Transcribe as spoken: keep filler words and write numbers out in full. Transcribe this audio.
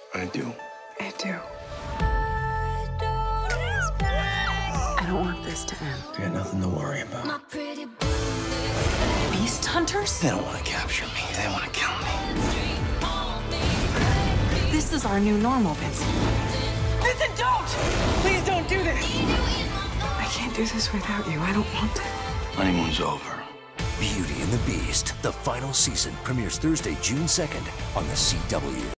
I do. I do. I don't want this to end. You got nothing to worry about. Beast hunters? They don't want to capture me. They want to kill me. This is our new normal, Vincent. Vincent, don't! Please don't do this. I can't do this without you. I don't want to. Honeymoon's over. Beauty and the Beast, the final season, premieres Thursday, June second on the C W.